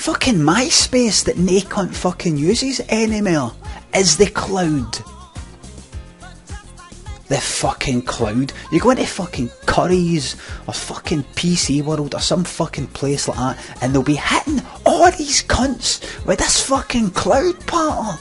fucking MySpace that nae cunt fucking uses anymore is the cloud. The fucking cloud. You go into fucking Curry's or fucking PC World or some fucking place like that, and they'll be hitting all these cunts with this fucking cloud part.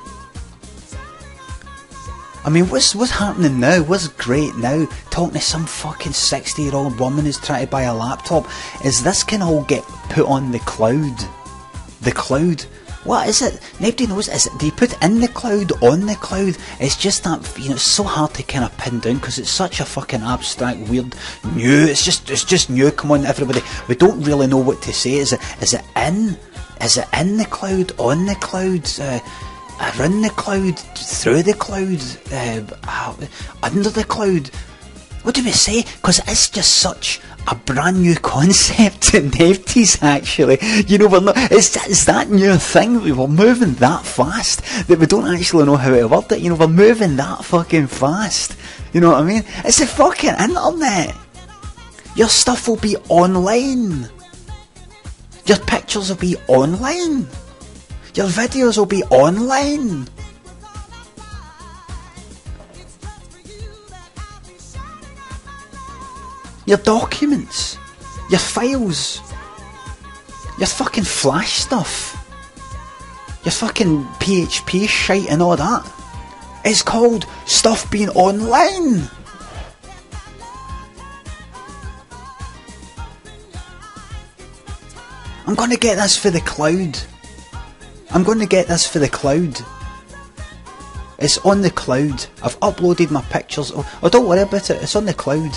I mean, what's happening now? What's great now? Talking to some fucking 60-year-old woman who's trying to buy a laptop. Is this can all get put on the cloud? The cloud? What is it? Nobody knows. Is it? Do you put in the cloud, on the cloud? It's just that, you know, it's so hard to kind of pin down because it's such a fucking abstract, weird, new. It's just new. Come on, everybody. We don't really know what to say. Is it in? Is it in the cloud? On the cloud? Around the cloud? Through the cloud? Under the cloud? What do we say? Because it's just such a brand new concept in NFTs, actually. You know, we're not, it's that new thing. We're moving that fast that we don't actually know how to word it. You know, we're moving that fucking fast. You know what I mean? It's the fucking internet. Your stuff will be online. Your pictures will be online. Your videos will be online. Your documents, your files, your fucking Flash stuff, your fucking PHP shite and all that. It's called stuff being online. I'm going to get this for the cloud. I'm going to get this for the cloud. It's on the cloud. I've uploaded my pictures. Oh, don't worry about it. It's on the cloud.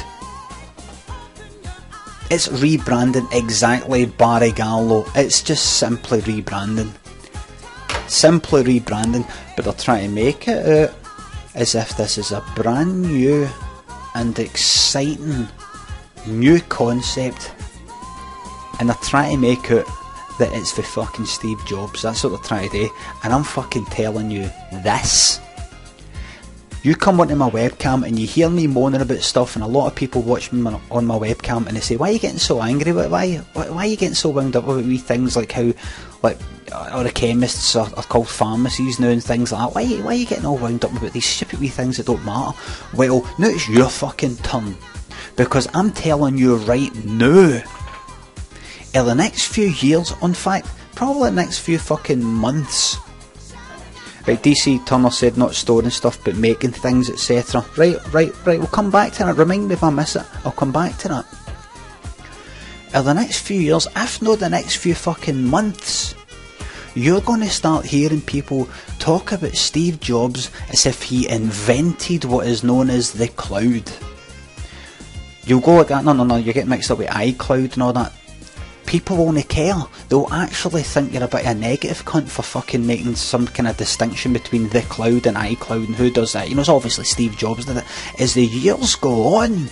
It's rebranding exactly Barry Gallo. It's just simply rebranding. Simply rebranding. But they're trying to make it out as if this is a brand new and exciting new concept. And they're trying to make it that it's for fucking Steve Jobs. That's what they're trying to do. And I'm fucking telling you this. You come onto my webcam and you hear me moaning about stuff, and a lot of people watch me on my webcam and they say, why are you getting so angry? Why are you getting so wound up about wee things like how, like, or the chemists are called pharmacies now and things like that? Why are you getting all wound up about these stupid wee things that don't matter? Well, now it's your fucking turn. Because I'm telling you right now, in the next few years, in fact, probably the next few fucking months, right, DC Turner said not storing stuff but making things, etc. Right, we'll come back to that. Remind me if I miss it, I'll come back to that. In the next few years, if not the next few fucking months, you're going to start hearing people talk about Steve Jobs as if he invented what is known as the cloud. You'll go like that, no, you get mixed up with iCloud and all that. People only care. They'll actually think you're a bit of a negative cunt for fucking making some kind of distinction between the cloud and iCloud and who does that. You know, it's obviously Steve Jobs did it. As the years go on,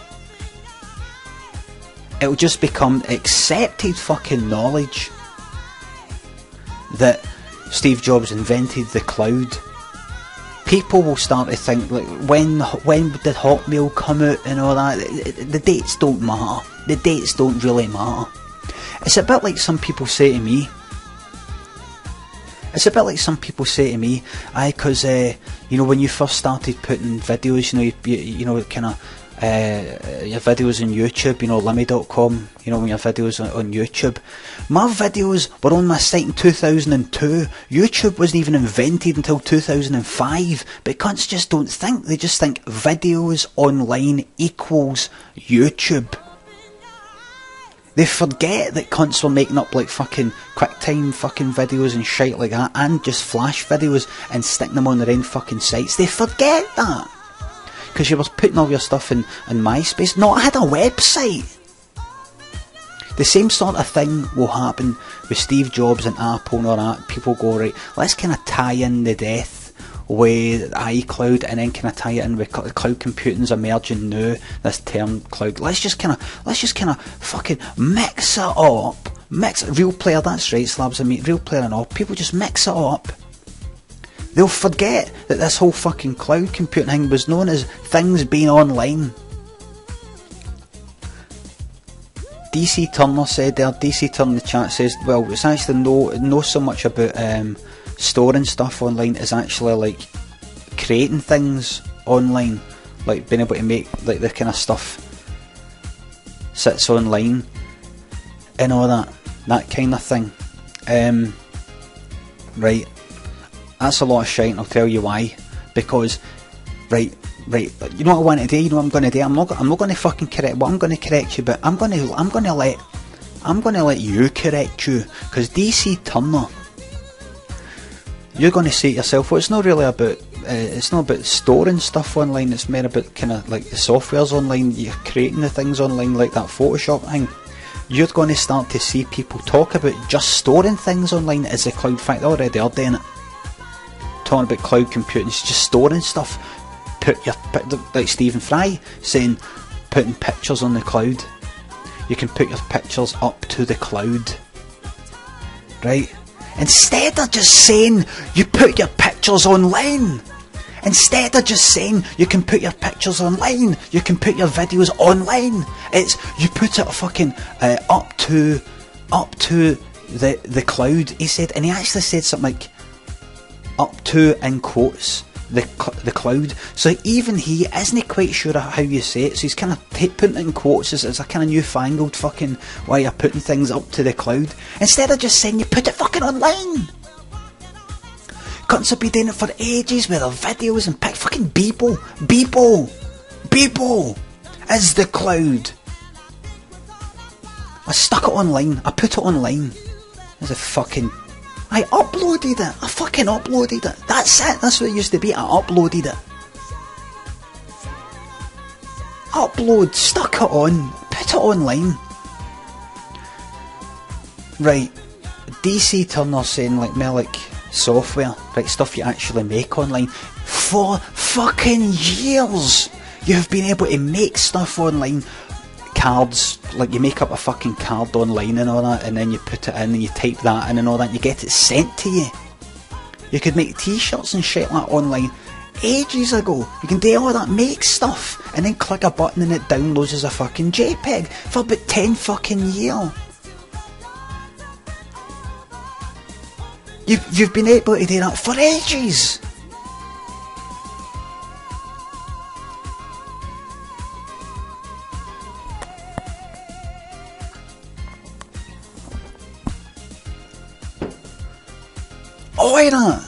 it'll just become accepted fucking knowledge that Steve Jobs invented the cloud. People will start to think, like, when did Hotmail come out and all that? The dates don't matter. The dates don't really matter. It's a bit like some people say to me. Aye, because you know, when you first started putting videos, you know, kind of your videos on YouTube, you know, Limmy.com, you know, when your videos on YouTube. My videos were on my site in 2002. YouTube wasn't even invented until 2005. But cunts just don't think. They just think videos online equals YouTube. They forget that cunts were making up like fucking QuickTime fucking videos and shit like that, and just Flash videos and sticking them on their own fucking sites. They forget that. Because you were putting all your stuff in MySpace. No, I had a website. The same sort of thing will happen with Steve Jobs and Apple and all that. People go, right, let's kind of tie in the death with iCloud and then kind of tie it in with cloud computing's emerging now, this term cloud. Let's just kind of fucking mix it up. Real Player, that's right, Slabs and me, Real Player and all. People just mix it up. They'll forget that this whole fucking cloud computing thing was known as things being online. DC Turner said there, DC Turner in the chat says, well, it's actually no so much about storing stuff online, it's actually like creating things online, like being able to make like the kind of stuff sits online and all that kind of thing. Right, that's a lot of shite, and I'll tell you why. Because right, you know what I want to do, you know what I'm going to do, I'm not going to fucking correct what I'm going to correct you, but I'm going to let you correct you, because DC Turner, you're going to say to yourself, well, it's not really about it's not about storing stuff online, it's more about kind of like the software's online, you're creating the things online, like that Photoshop thing. You're going to start to see people talk about just storing things online as a cloud. In fact, they already are doing it, talking about cloud computing, it's just storing stuff. Like Stephen Fry saying, putting pictures on the cloud. You can put your pictures up to the cloud, right? Instead of just saying you put your pictures online, instead of just saying you can put your pictures online, you can put your videos online, it's you put it fucking up to the cloud. He said, and he actually said something like up to, in quotes, the cloud. So even he isn't quite sure how you say it, so he's kind of putting it in quotes as a kind of newfangled fucking way of putting things up to the cloud, instead of just saying you put it fucking online. Cunts have been doing it for ages with their videos and fucking Bebo is the cloud. I stuck it online, I put it online as a fucking, I uploaded it. I fucking uploaded it. That's it. That's what it used to be. I uploaded it. Upload. Stuck it on. Put it online. Right. DC Turner saying like Melic software, right, stuff you actually make online. For fucking years, you've been able to make stuff online. Cards, like you make up a fucking card online and all that, and then you put it in and you type that in and all that, and you get it sent to you. You could make t-shirts and shit like that online ages ago. You can do all that, make stuff, and then click a button and it downloads as a fucking JPEG for about 10 fucking years. You've been able to do that for ages. Why not?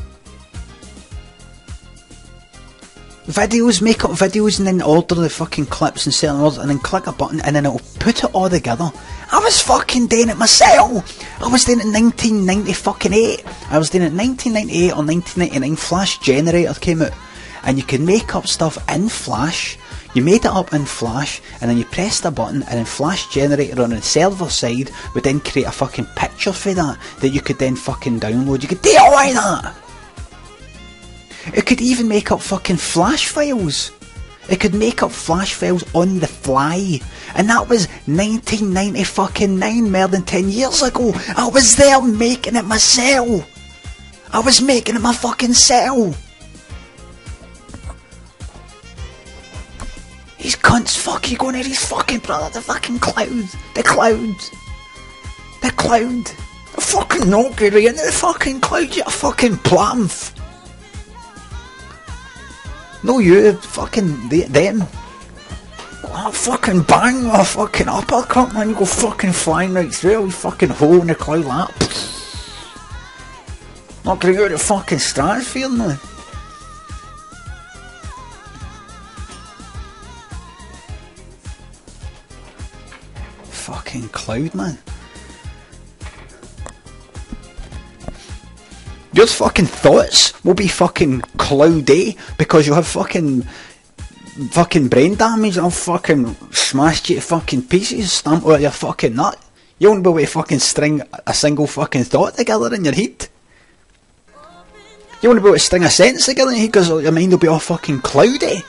Videos, make up videos and then order the fucking clips and certain orders and then click a button and then it'll put it all together. I was fucking doing it myself. I was doing it in 1998. I was doing it in 1998 or 1999. Flash Generator came out and you could make up stuff in Flash. You made it up in Flash and then you pressed a button and then Flash Generator on the server side would then create a fucking picture for that you could then fucking download. You could do it like that. It could even make up fucking Flash files. It could make up Flash files on the fly. And that was 1999, more than 10 years ago. I was there making it myself. I was making it my fucking self. These cunts, fuck you going to these fucking brother, the fucking cloud. The cloud. The cloud. The fucking not getting into the fucking cloud, you fucking plamf. No, you, fucking them. Oh, fucking bang, a fucking uppercut, man. You go fucking flying right through a fucking hole in the cloud like that. Not gonna go to the fucking stratosphere, man. Fucking cloud, man. Your fucking thoughts will be fucking cloudy because you'll have fucking brain damage and I'll fucking smash you to fucking pieces, stamp out your fucking nut. You won't be able to fucking string a single fucking thought together in your head. You won't be able to string a sentence together in your head because your mind will be all fucking cloudy.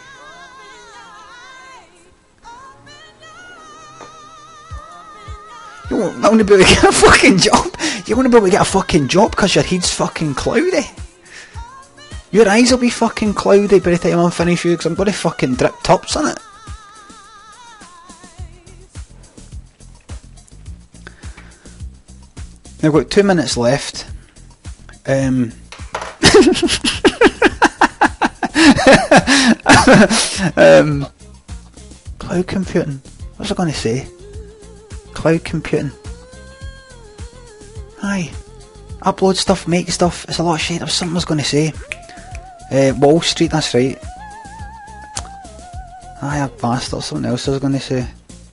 You won't be able to get a fucking job. You won't be able to get a fucking job because your head's fucking cloudy. Your eyes will be fucking cloudy by the time I'm finished with you because I'm going to fucking drip tops on it. I've got 2 minutes left. Cloud computing. What was I going to say? Cloud computing. Aye. Upload stuff, make stuff. It's a lot of shit. There was something I was going to say. Wall Street, that's right. Aye, a bastard. Something else I was going to say.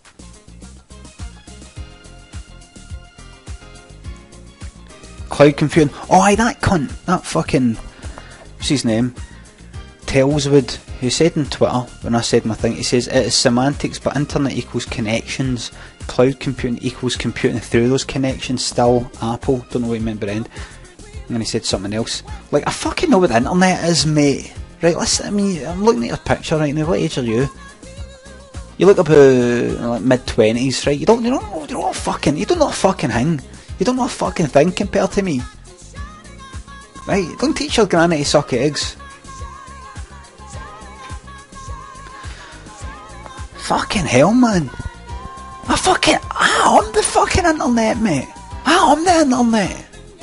Cloud computing. Oh, aye, that cunt. That fucking... What's his name? Tellswood, who said on Twitter, when I said my thing, he says, it is semantics, but internet equals connections. Cloud computing equals computing through those connections. Still Apple. Don't know what he meant by the end. And then he said something else. Like, I fucking know what the internet is, mate. Right, listen, I mean, I'm looking at your picture right now. What age are you? You look about like mid-20s, right? You don't know a fucking thing. You don't know a fucking thing compared to me. Right? Don't teach your granny to suck eggs. Fucking hell, man. I'm the fucking internet, mate. I'm the internet.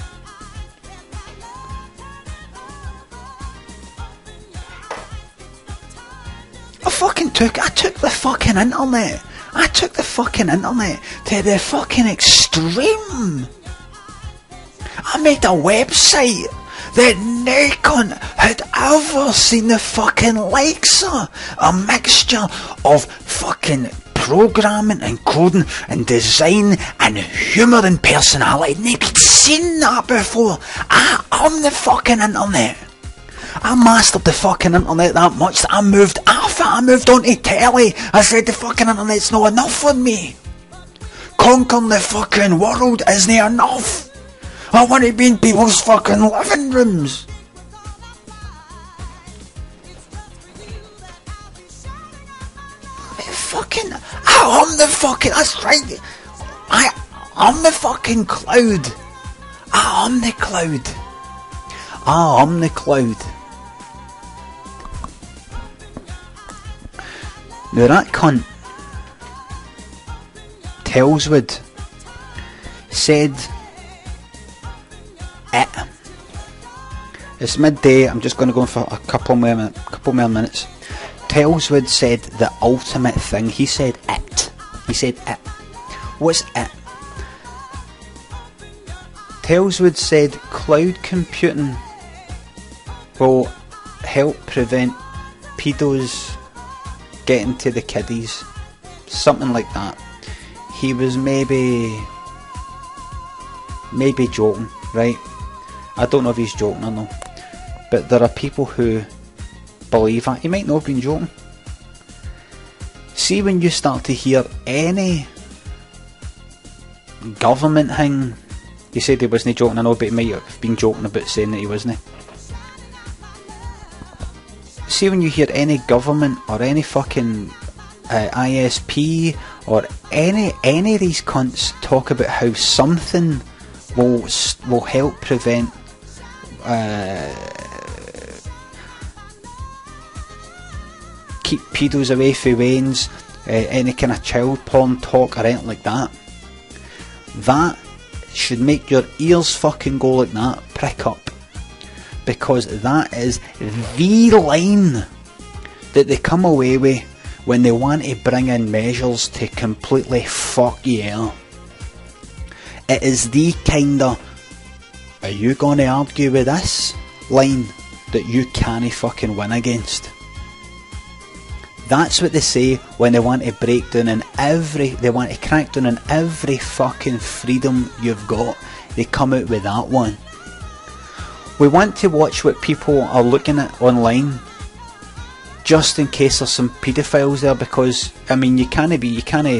I took the fucking internet. I took the fucking internet to the fucking extreme. I made a website that no cunt had ever seen the fucking likes of. A mixture of fucking programming and coding and design and humour and personality. Nobody'd seen that before. I'm the fucking internet. I mastered the fucking internet that much that I moved off it. I moved on to telly. I said the fucking internet's not enough for me. Conquering the fucking world isn't enough. I want to be in people's fucking living rooms. I'm the fucking, that's right. I'm the fucking cloud. I'm the cloud. I'm the cloud. Now that cunt, Tellswood, said it. It's midday, I'm just going to go for a couple more minutes. Tellswood said the ultimate thing. He said it. He said it. What's it? Tellswood said cloud computing will help prevent pedos getting to the kiddies. Something like that. He was maybe joking, right? I don't know if he's joking or not. But there are people who believe that. He might not have been joking. See, when you start to hear any government thing, he said he wasn't joking, I know, but he might have been joking about saying that he wasn't. See, when you hear any government or any fucking ISP or any of these cunts talk about how something will help prevent keep pedos away from wains, any kind of child porn talk or anything like that, that should make your ears fucking go like that, prick up, because that is the line that they come away with when they want to bring in measures to completely fuck you out. It is the kind of, are you going to argue with this line that you can't fucking win against? That's what they say when they want to break down they want to crack down on every fucking freedom you've got. They come out with that one. We want to watch what people are looking at online, just in case there's some paedophiles there, because I mean you can't do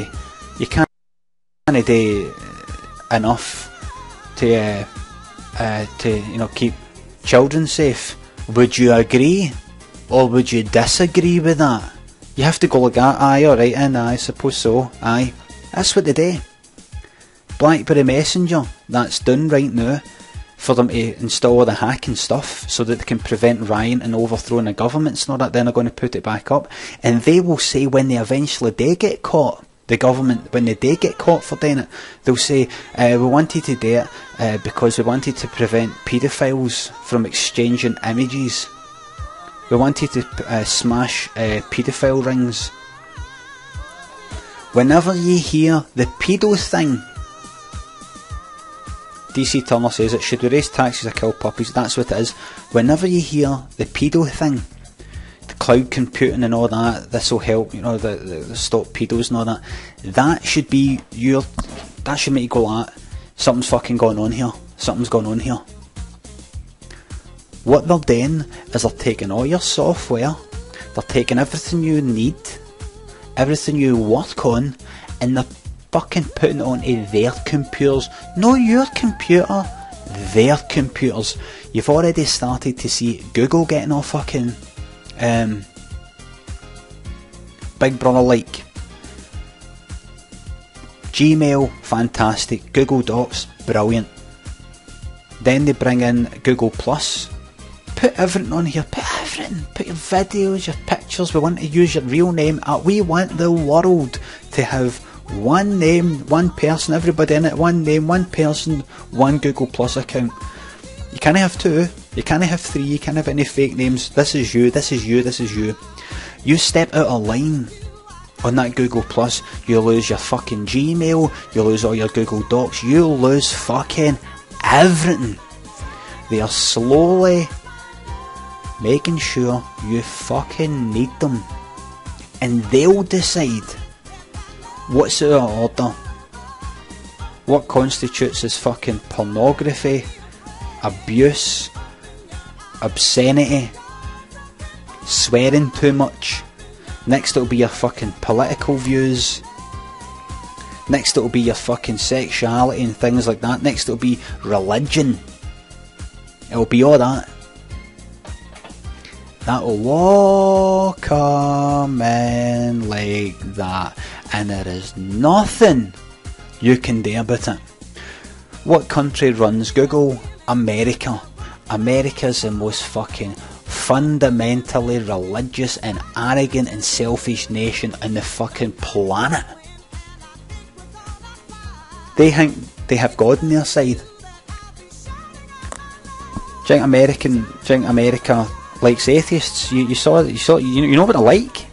enough to keep children safe. Would you agree, or would you disagree with that? You have to go like that. Aye, alright, and I suppose so. Aye, that's what they do. BlackBerry Messenger, that's done right now for them to install all the hacking stuff so that they can prevent rioting and overthrowing the governments and all that. Then they're going to put it back up, and they will say when they eventually do get caught, The government, when they do get caught for doing it, they'll say, we wanted to do it because we wanted to prevent paedophiles from exchanging images. We wanted to smash paedophile rings. Whenever you hear the pedo thing, DC Turner says it should we raise taxes or kill puppies. That's what it is. Whenever you hear the pedo thing, the cloud computing and all that, this will help, you know, the stop pedos and all that. That should be that should make you go like, something's fucking going on here. Something's going on here. What they're doing is they're taking all your software, they're taking everything you need, everything you work on, and they're fucking putting it onto their computers. Not your computer, their computers. You've already started to see Google getting all fucking Big Brother like. Gmail, fantastic. Google Docs, brilliant. Then they bring in Google Plus. Put everything on here, put everything. Put your videos, your pictures. We want to use your real name. We want the world to have one name, one person, everybody in it, one name, one person, one Google Plus account. You can't have two, you can't have three, you can't have any fake names. This is you, this is you, this is you. You step out of line on that Google Plus, you lose your fucking Gmail, you lose all your Google Docs, you lose fucking everything. They are slowly making sure you fucking need them, and they'll decide what's out of order, what constitutes as fucking pornography, abuse, obscenity, swearing too much. Next it'll be your fucking political views. Next it'll be your fucking sexuality and things like that. Next it'll be religion. It'll be all that. That'll all come in like that, and there is nothing you can do about it. What country runs Google? America. America's the most fucking fundamentally religious and arrogant and selfish nation on the fucking planet. They think they have God on their side. Do you think America likes atheists? You know what they're like.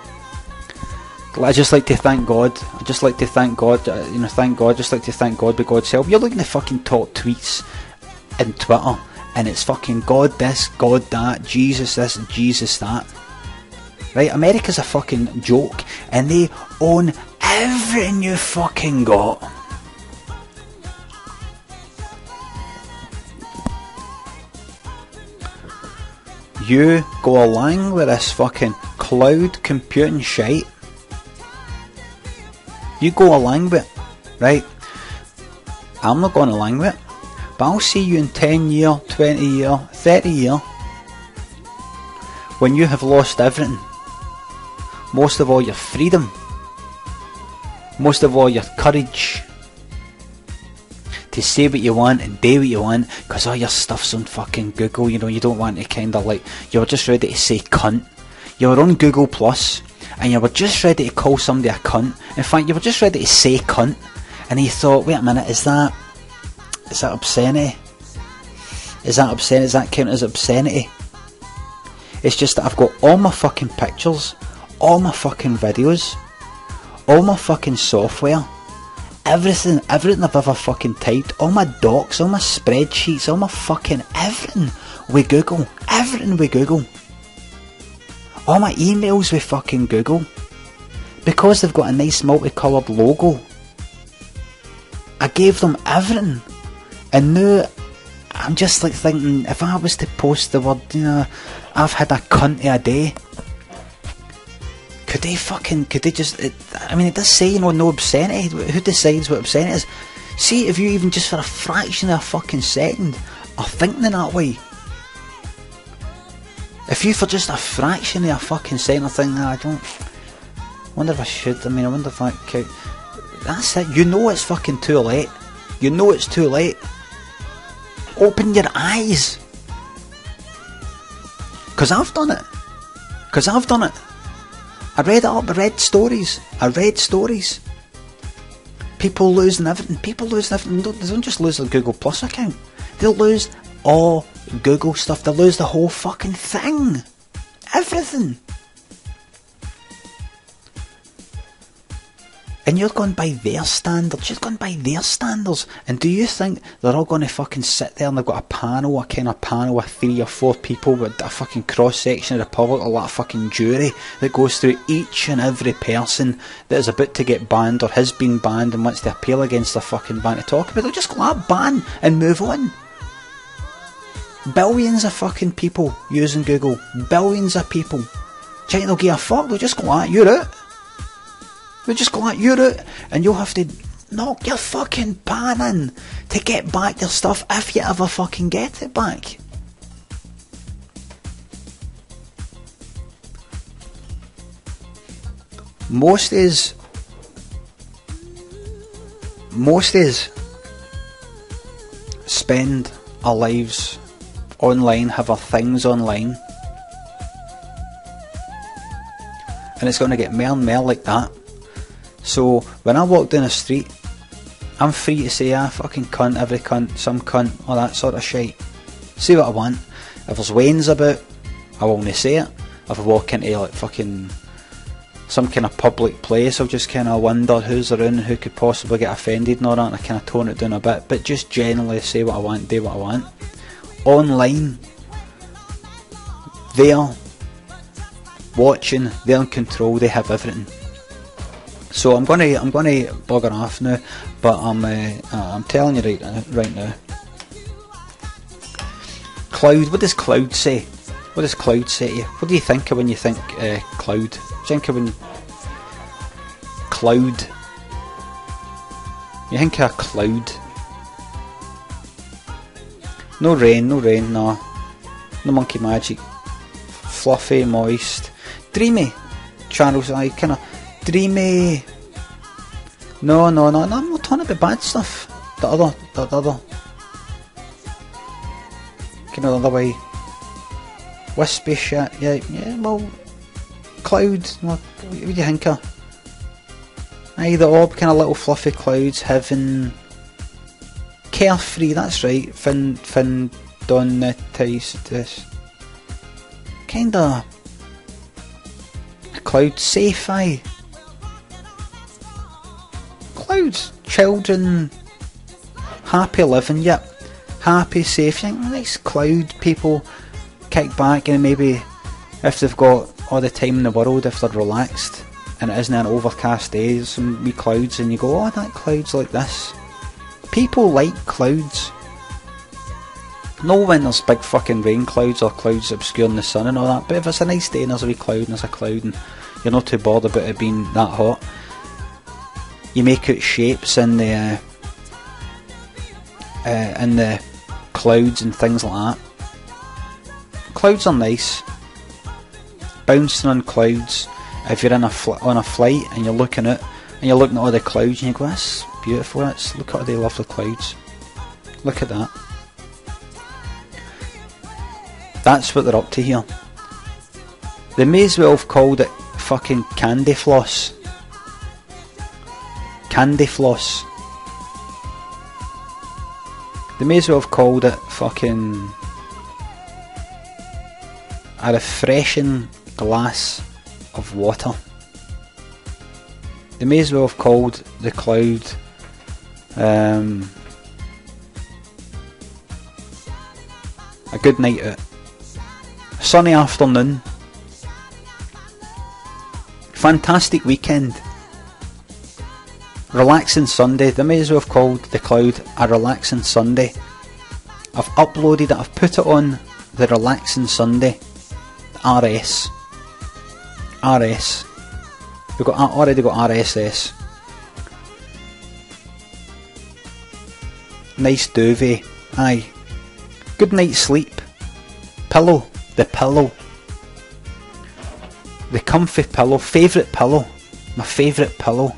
I just like to thank God. I just like to thank God. Thank God. Just like to thank God with God's help. You're looking at fucking top tweets in Twitter, and it's fucking God this, God that, Jesus this, and Jesus that. Right? America's a fucking joke, and they own everything you fucking got. You go along with this fucking cloud computing shite. You go along with it, right? I'm not going along with it, but I'll see you in 10 year, 20 year, 30 year, when you have lost everything. Most of all your freedom, most of all your courage to say what you want and do what you want, because all your stuff's on fucking Google. You know, you don't want to kind of like, you were just ready to say cunt. You were on Google Plus, and you were just ready to call somebody a cunt. In fact, you were just ready to say cunt, and you thought, wait a minute, is that obscenity? Is that obscenity? Does that count as obscenity? It's just that I've got all my fucking pictures, all my fucking videos, all my fucking software, everything I've ever fucking typed, all my docs, all my spreadsheets, all my fucking everything with Google, everything with Google. All my emails with fucking Google, because they've got a nice multicoloured logo. I gave them everything, and now I'm just like thinking, if I was to post the word, I've had a cunt of a day, could they just, it does say, no obscenity. Who decides what obscenity is? See, if you even just for a fraction of a fucking second are thinking in that way, if you for just a fraction of a fucking second are thinking, I wonder if I should, I wonder if I could, that's it. You know it's fucking too late. You know it's too late. Open your eyes. Because I've done it. I read it up, I read stories. People losing everything. They don't just lose their Google Plus account. They'll lose all Google stuff. They'll lose the whole fucking thing. Everything. And you're going by their standards. You're going by their standards. And do you think they're all going to fucking sit there and they've got a panel of 3 or 4 people with a fucking cross-section of the public, or that fucking jury that goes through each and every person that is about to get banned or has been banned and wants to appeal against their fucking ban to talk about? They'll just go out, ban and move on. Billions of fucking people using Google. Billions of people. Do you think they'll give a fuck? They'll just go out, you're out. They'll just go out, you're out, and you'll have to knock your fucking pan in to get back your stuff if you ever fucking get it back. Most days spend our lives online, have our things online, and it's going to get more and more like that. So when I walk down the street, I'm free to say fucking cunt, every cunt, some cunt, all that sort of shit. Say what I want. If there's wains about, I will only say it. If I walk into like fucking some kind of public place, I'll just kind of wonder who's around and who could possibly get offended and all that, and I kind of tone it down a bit, but just generally say what I want, do what I want. Online, they're watching, they're in control, they have everything. So I'm gonna bugger off now, but I'm telling you right now. Cloud. What does cloud say? What does cloud say to you? What do you think of when you think cloud? Do you think of when cloud? You think of a cloud? No rain, no monkey magic. Fluffy, moist, dreamy. Charles, I kind of dreamy. No, I'm not talking about bad stuff. The other kind of the other way. Wispy shit. Yeah. Well, cloud. What do you think of? Aye, the orb, kind of little fluffy clouds, heaven, carefree. That's right. Fin don this. Kinda cloud sci-fi. Clouds, children, happy living, yep, happy, safe. You think, nice cloud, people kick back, and maybe if they've got all the time in the world, if they're relaxed and it isn't an overcast day, there's some wee clouds, and you go, oh, that cloud's like this. People like clouds. No, when there's big fucking rain clouds or clouds obscuring the sun and all that, but if it's a nice day and there's a wee cloud and there's a cloud and you're not too bothered about it being that hot, you make out shapes in the clouds and things like that. Clouds are nice. Bouncing on clouds. If you're in on a flight and you're looking at all the clouds and you go, that's beautiful. Look at all the lovely clouds. Look at that. That's what they're up to here. They may as well have called it fucking candy floss. Candy floss. They may as well have called it fucking a refreshing glass of water. They may as well have called the cloud a good night out. Sunny afternoon. Fantastic weekend. Relaxing Sunday. They may as well have called the cloud a relaxing Sunday. I've uploaded it, I've put it on the relaxing Sunday. RS. We've already got RSS. Nice duvet. Aye. Good night's sleep. Pillow. The pillow. The comfy pillow. Favourite pillow. My favourite pillow.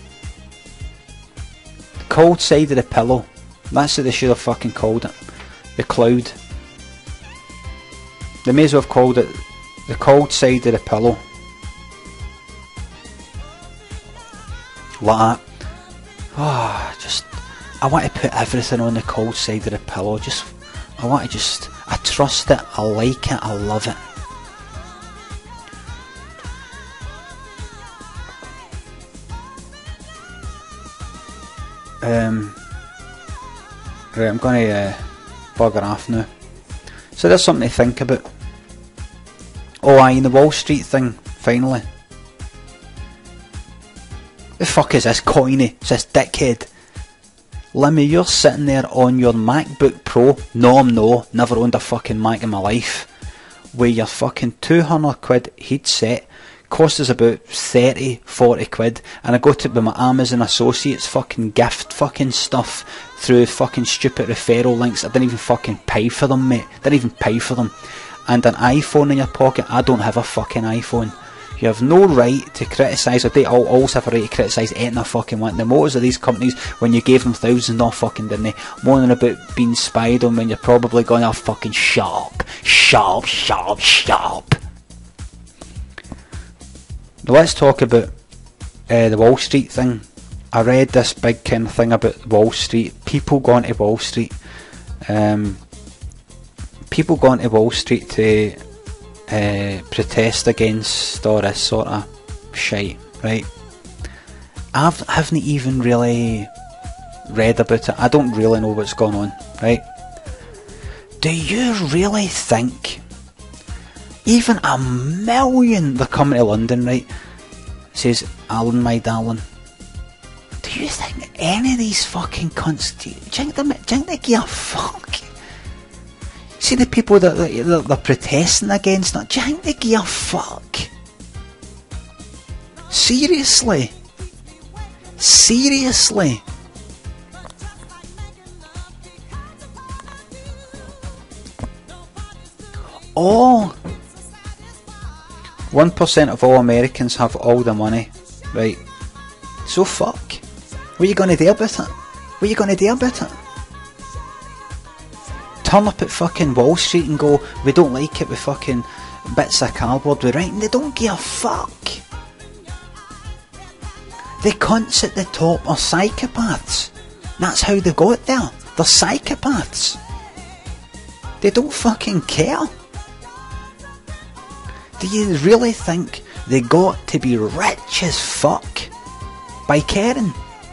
The cold side of the pillow. That's what they should have fucking called it. The cloud. They may as well have called it the cold side of the pillow. like that. Oh, I want to put everything on the cold side of the pillow. I trust it, I like it, I love it. Right, I'm going to bugger off now. So there's something to think about. Oh aye, the Wall Street thing, finally. The fuck is this coiny? It's this dickhead. Limmy, you're sitting there on your MacBook Pro. No, I'm no, never owned a fucking Mac in my life. With your fucking 200 quid headset. Cost us about 30-40 quid, and I got it with my Amazon Associates fucking gift fucking stuff through fucking stupid referral links. I didn't even fucking pay for them, mate. Didn't even pay for them. And an iPhone in your pocket. I don't have a fucking iPhone. You have no right to criticise, or they all also have a right to criticise anything I fucking want. The motors of these companies, when you gave them thousands, no fucking didn't they? Moaning about being spied on when you're probably going, oh fucking shop. Let's talk about the Wall Street thing. I read this big kind of thing about Wall Street. People going to Wall Street. People going to Wall Street to protest against all this sort of shite, right? I haven't even really read about it. I don't really know what's going on, right? Do you really think even a million, they're coming to London, right? Says, Alan, my darling, do you think any of these fucking cunts, do you think they give a fuck? See the people that they're protesting against, do you think they give a fuck? Seriously? Seriously? Oh, 1% of all Americans have all the money, right? So fuck. What are you going to do about it? What are you going to do about it? Turn up at fucking Wall Street and go, we don't like it with fucking bits of cardboard we write, and they don't give a fuck. The cunts at the top are psychopaths. That's how they got there. They're psychopaths. They don't fucking care. Do you really think they got to be rich as fuck by caring?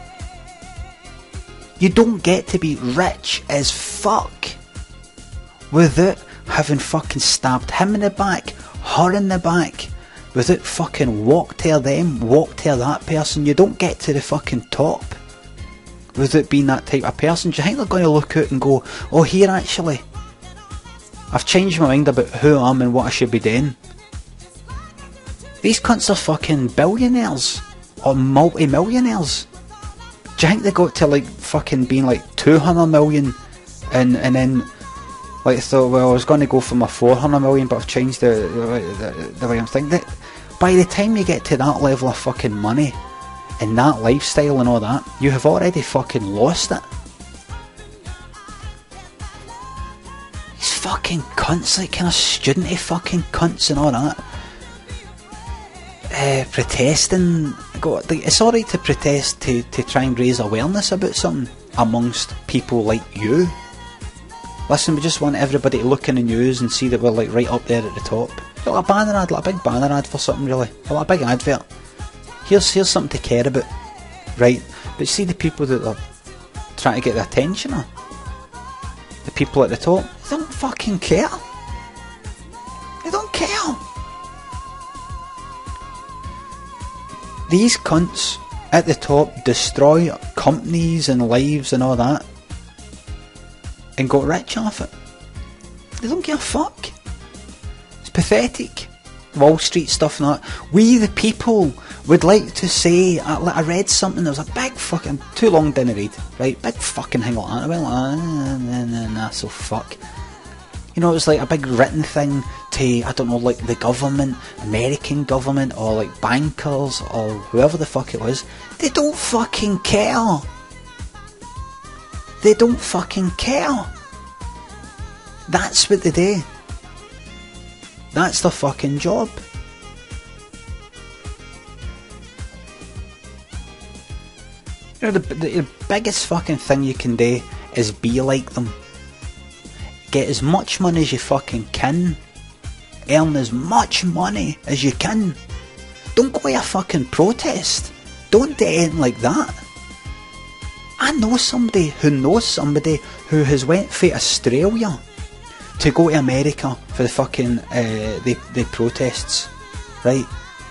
You don't get to be rich as fuck without having fucking stabbed him in the back, her in the back, without fucking walk tear them, walk tear that person. You don't get to the fucking top without being that type of person. Do you think they're going to look out and go, oh here actually, I've changed my mind about who I am and what I should be doing? These cunts are fucking billionaires or multi-millionaires. Do you think they got to like fucking being like 200 million and then like thought, well, I was going to go for my 400 million, but I've changed the way I'm thinking. That by the time you get to that level of fucking money and that lifestyle and all that, you have already fucking lost it. These fucking cunts, like kind of studenty fucking cunts and all that. Protesting, it's alright to protest to try and raise awareness about something amongst people like you. Listen, we just want everybody to look in the news and see that we're like right up there at the top. Like a banner ad, like a big banner ad for something really, like a big advert. Here's something to care about, right? But see the people that are trying to get the attention of, the people at the top, they don't fucking care. They don't care. These cunts at the top destroy companies and lives and all that and got rich off it. They don't give a fuck. It's pathetic. Wall Street stuff and all that. We the people would like to say, I read something, there was a big fucking, too long didn't read, right, big fucking thing like that. I went like, nah, so fuck. You know, it was like a big written thing to, I don't know, like the government, American government, or like bankers, or whoever the fuck it was. They don't fucking care. They don't fucking care. That's what they do. That's their fucking job. You know, the biggest fucking thing you can do is be like them. Get as much money as you fucking can. Earn as much money as you can. Don't go to a fucking protest. Don't do anything like that. I know somebody who knows somebody who has went for Australia to go to America for the fucking the protests. Right?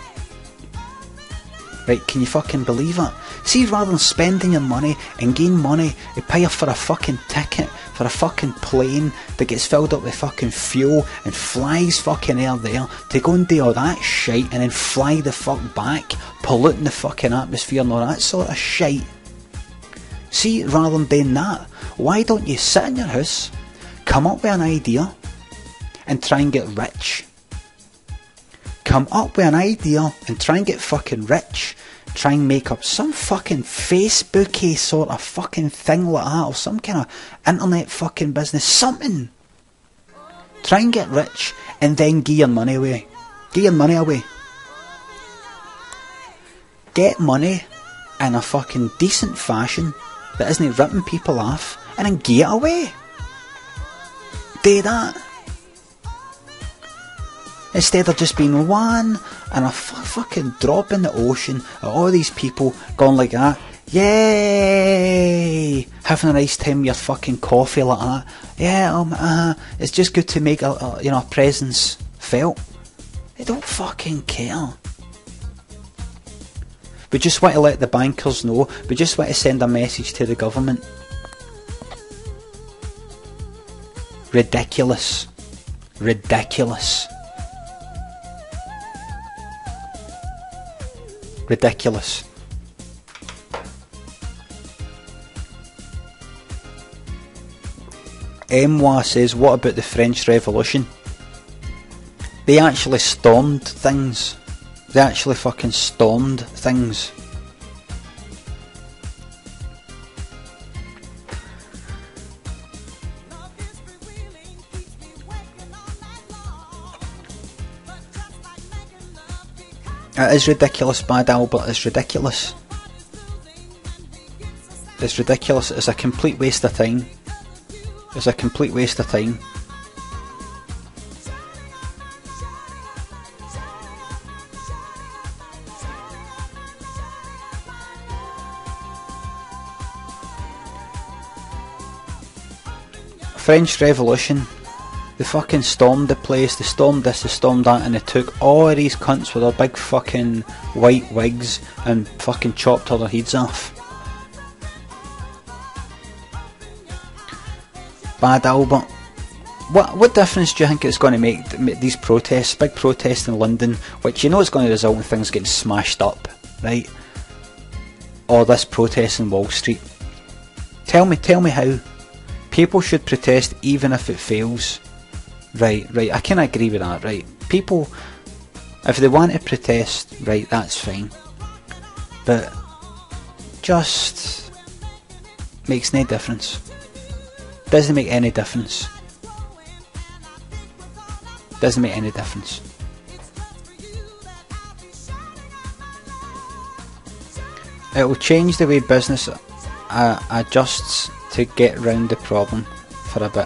Right, can you fucking believe it? See, rather than spending your money and gain money to pay for a fucking ticket for a fucking plane that gets filled up with fucking fuel and flies fucking air there to go and do all that shite and then fly the fuck back, polluting the fucking atmosphere and all that sort of shite. See, rather than doing that, why don't you sit in your house, come up with an idea and try and get rich? Come up with an idea and try and get fucking rich. Try and make up some fucking Facebooky sort of fucking thing like that, or some kind of internet fucking business, something. Try and get rich and then give your money away. Give your money away. Get money in a fucking decent fashion that isn't ripping people off and then give it away. Do that. Instead of just being one and a fucking drop in the ocean of all these people going like that, yay, having a nice time with your fucking coffee like that, yeah, it's just good to make a presence felt. They don't fucking care. We just want to let the bankers know, we just want to send a message to the government. Ridiculous. Ridiculous. Ridiculous. Emwa says, what about the French Revolution? They actually stormed things. They actually fucking stormed things. It is ridiculous, Bad Albert, it's ridiculous. It's ridiculous, it's a complete waste of time. It's a complete waste of time. French Revolution. They fucking stormed the place, they stormed this, they stormed that, and they took all of these cunts with their big fucking white wigs and fucking chopped all their heads off. Bad Albert. What difference do you think it's going to make these protests, big protests in London, which you know is going to result in things getting smashed up, right? Or this protest in Wall Street. Tell me how. People should protest even if it fails. Right, I can agree with that, right? People, if they want to protest, right, that's fine. But just makes no difference. Doesn't make any difference. Doesn't make any difference. It will change the way business adjusts to get round the problem for a bit.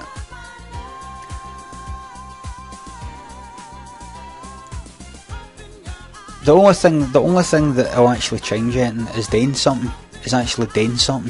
The only thing that will actually change it is doing something. Is actually doing something.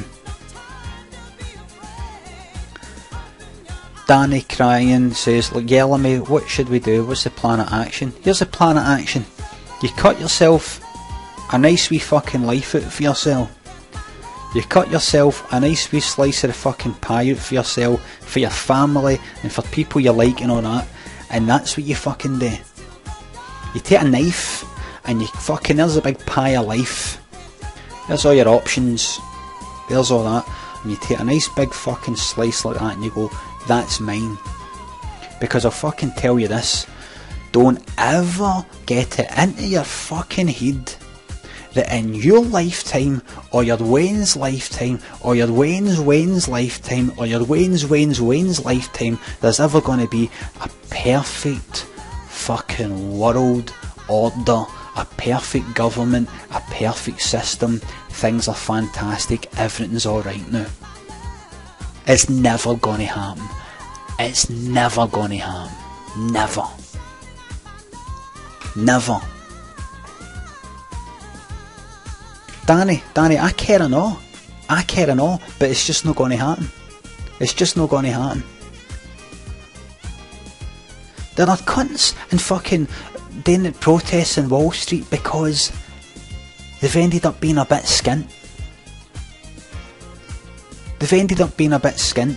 Danny crying says, look, yell at me, what should we do? What's the plan of action? Here's the plan of action. You cut yourself a nice wee fucking life out for yourself. You cut yourself a nice wee slice of the fucking pie out for yourself, for your family, and for people you like and all that. And that's what you fucking do. You take a knife, and you fucking, there's a big pie of life. There's all your options. There's all that. And you take a nice big fucking slice like that and you go, that's mine. Because I'll fucking tell you this. Don't ever get it into your fucking head that in your lifetime, or your Wayne's lifetime, or your Wayne's lifetime, or your Wayne's lifetime, there's ever going to be a perfect fucking world order, a perfect government, a perfect system, things are fantastic, everything's alright now. It's never gonna happen. It's never gonna happen. Never. Never. Danny, I care and all. I care and all, but it's just not gonna happen. It's just not gonna happen. There are cunts and fucking doing protests in Wall Street because they've ended up being a bit skint. They've ended up being a bit skint.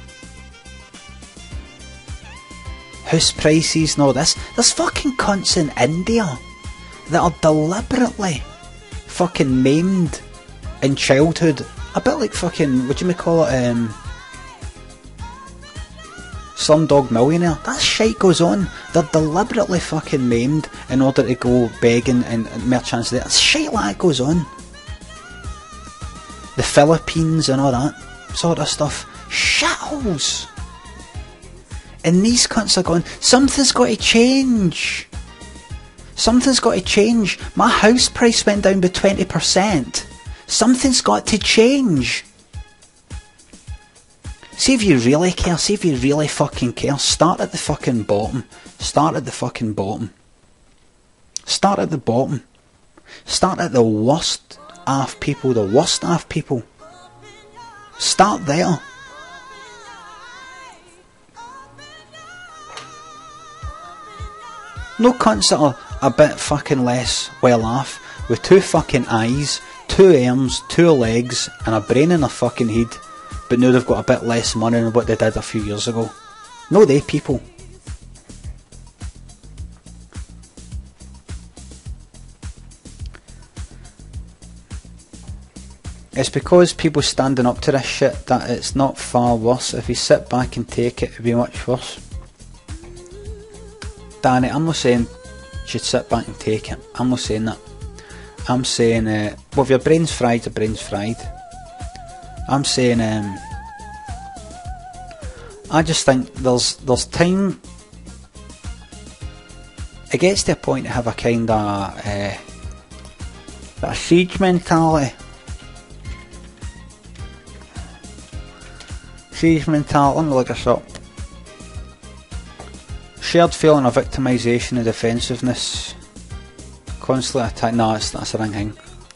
House prices and all this. There's fucking cunts in India that are deliberately fucking maimed in childhood. A bit like fucking, what do you call it, Slumdog Millionaire. That shite goes on. They're deliberately fucking maimed in order to go begging and more chance of that. Shite like that goes on. The Philippines and all that sort of stuff. Shitholes. And these cunts are going, something's got to change. Something's got to change. My house price went down by 20%. Something's got to change. See if you really care, see if you really fucking care. Start at the fucking bottom. Start at the fucking bottom. Start at the bottom. Start at the worst half people, the worst half people. Start there. No cunts that are a bit fucking less well off, with 2 fucking eyes, 2 arms, 2 legs, and a brain in a fucking head, but now they've got a bit less money than what they did a few years ago. No, they people. It's because people standing up to this shit that it's not far worse. If you sit back and take it, it'd be much worse. Danny, I'm not saying you should sit back and take it. I'm not saying that. I'm saying, well, if your brain's fried, your brain's fried. I'm saying, I just think there's time. It gets to a point to have a kind of a siege mentality. Siege mentality. Let me look this up. Shared feeling of victimisation and defensiveness. Constantly attack. No, that's a wrong thing.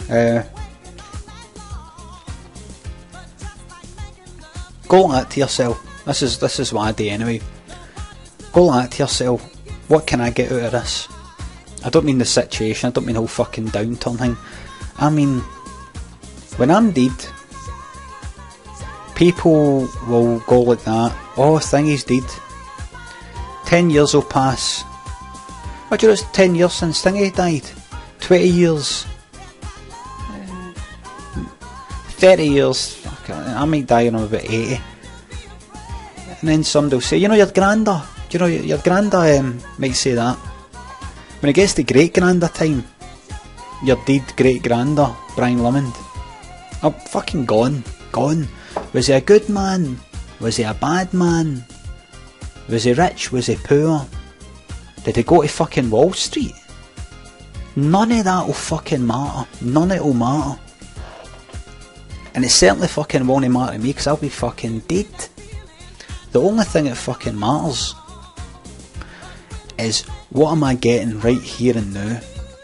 Go like that to yourself. This is what I do anyway. Go like that to yourself. What can I get out of this? I don't mean the situation. I don't mean the whole fucking downturn thing. I mean, when I'm dead, people will go like that. Oh, Thingy's dead. 10 years will pass. What do you know, it's 10 years since Thingy died? 20 years. 30 years. I might die when I'm about 80. And then somebody will say, you know your granda. You know your granda might say that. When it gets to great granda time, your dead great granda, Brian Lemond, I'm fucking gone. Gone. Was he a good man? Was he a bad man? Was he rich? Was he poor? Did he go to fucking Wall Street? None of that will fucking matter. None of it will matter. And it certainly fucking won't matter to me because I'll be fucking dead. The only thing that fucking matters is what am I getting right here and now?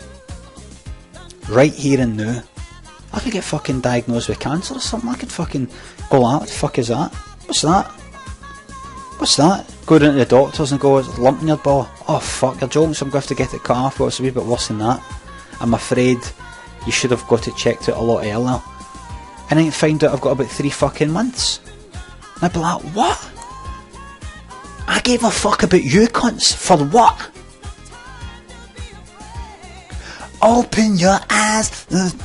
Right here and now. I could get fucking diagnosed with cancer or something. I could fucking go, what the fuck is that? What's that? What's that? Go down to the doctors and go, it's a lump in your ball. Oh fuck, you're joking, so I'm going to have to get it cut off. Well, it's a wee bit worse than that. I'm afraid you should have got it checked out a lot earlier. And then find out I've got about 3 fucking months. And I'd be like, what? I gave a fuck about you cunts. For what? Open your eyes.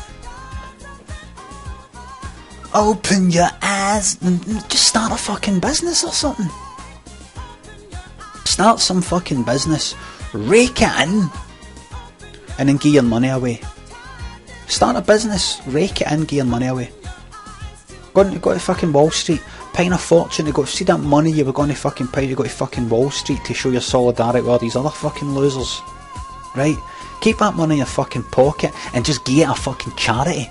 Open your eyes. Just start a fucking business or something. Start some fucking business. Rake it in. And then give your money away. Start a business. Rake it in, give your money away. Go to fucking Wall Street. Paying a fortune to go see that money you were going to fucking pay to go to fucking Wall Street to show your solidarity with all these other fucking losers. right? Keep that money in your fucking pocket and just give it a fucking charity.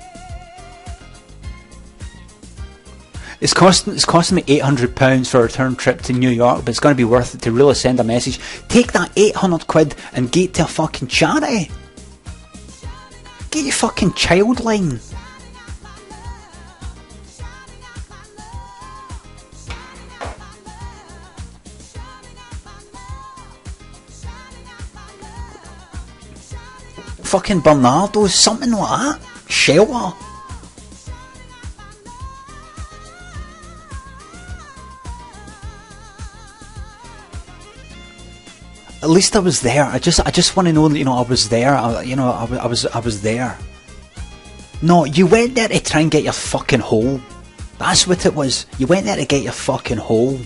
It's costing me £800 for a return trip to New York, but it's going to be worth it to really send a message. Take that 800 quid and get it to a fucking charity. Get your fucking Childline. Fucking Bernardo's, something like that. Shelter. At least I was there. I just want to know that, I was there. I was there. No, you went there to try and get your fucking hole. That's what it was. You went there to get your fucking hole.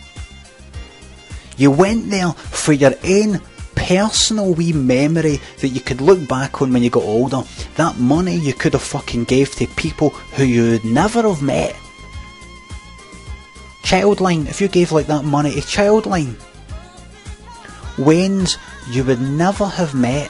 You went there for your own personal wee memory that you could look back on when you got older. That money you could have fucking gave to people who you'd never have met. Childline, if you gave like that money to Childline, Waynes you would never have met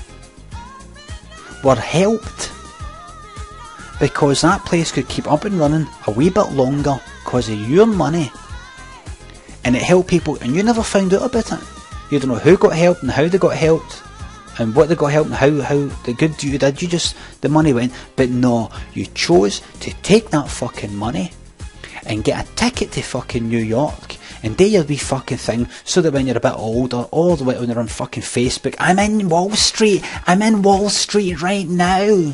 were helped because that place could keep up and running a wee bit longer because of your money, and it helped people and you never found out about it. You don't know who got helped and how they got helped and what they got helped and how the good you did. The money went. But no, you chose to take that fucking money and get a ticket to fucking New York and do your wee fucking thing so that when you're a bit older, all the way when you're on fucking Facebook, I'm in Wall Street right now.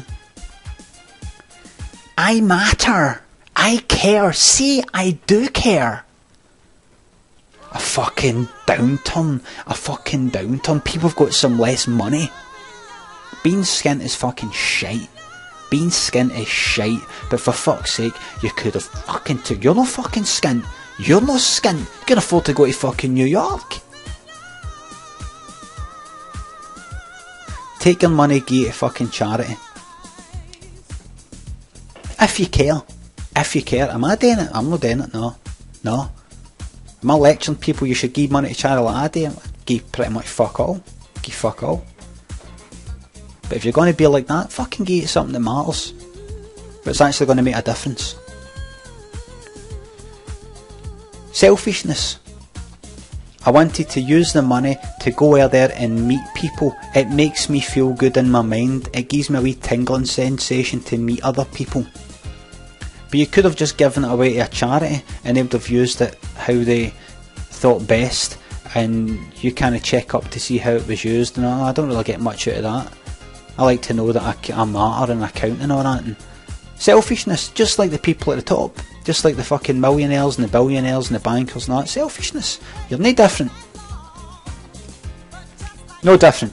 I matter. I care. See, I do care. A fucking downturn. People have got some less money. Being skint is fucking shite. Being skint is shite. But for fuck's sake, you could have fucking took. You're not fucking skint. You're not skint. You can afford to go to fucking New York. Take your money, give it to fucking charity. If you care. If you care. Am I doing it? I'm not doing it, no. No. Am I lecturing people you should give money to charity like I do? Give pretty much fuck all. Give fuck all. But if you're going to be like that, fucking give it something that matters. But it's actually going to make a difference. Selfishness. I wanted to use the money to go out there and meet people. It makes me feel good in my mind. It gives me a wee tingling sensation to meet other people. But you could have just given it away to a charity and they would have used it how they thought best, and you kind of check up to see how it was used. And I don't really get much out of that. I like to know that I matter and I count and all that. And selfishness, just like the people at the top, just like the fucking millionaires and the billionaires and the bankers and all that. Selfishness. You're no different. No different.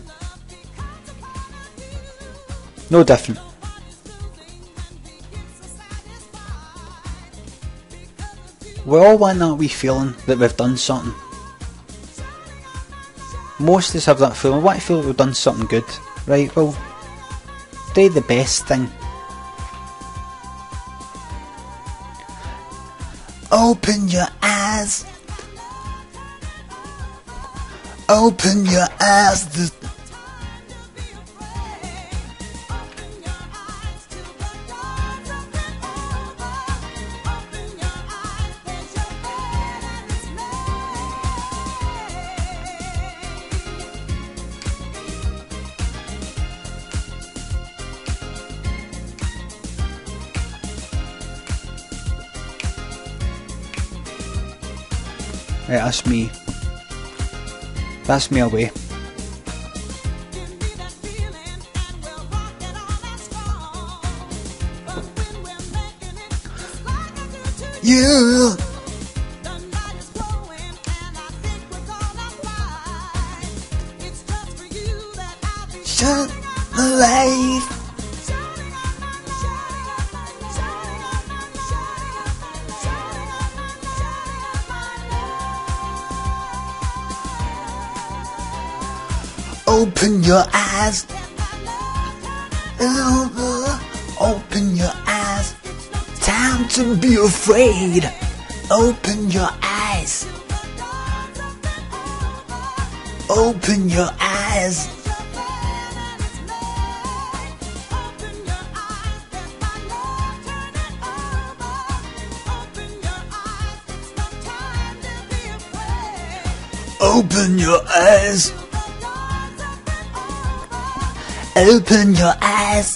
No different. We all want that wee feeling that we've done something. Most of us have that feeling. We want to feel that we've done something good. Right, well, do the best thing. Open your eyes. Open your eyes. Right, that's me. That's me away. You. Shut the light. Open your eyes. Open your eyes. Time to be afraid. Open your eyes. Open your eyes. Open your eyes. Open your eyes.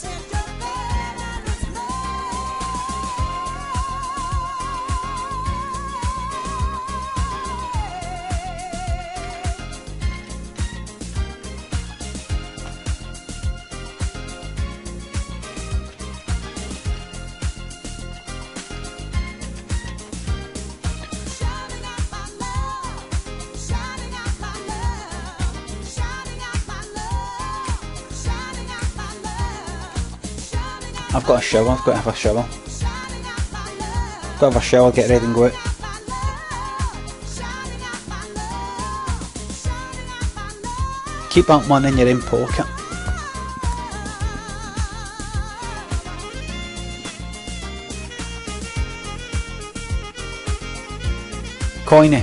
I've got a shower, I've got to have a shower. Got to have a shower, get ready and go out. Keep that money in your own pocket. Coiny.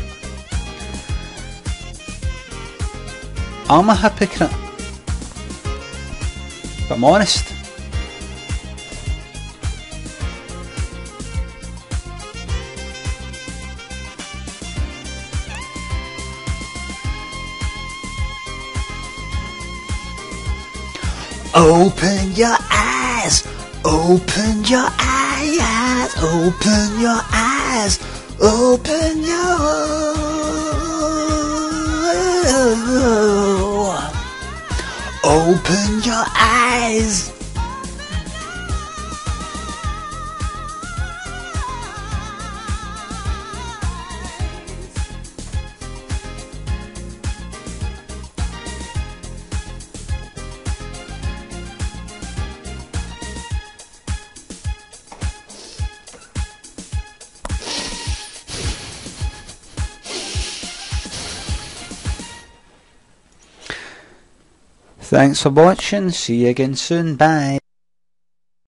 I'm a hypocrite. But I'm honest. Open your eyes, open your eyes, open your eyes, open your open your eyes. Thanks for watching, see you again soon, bye.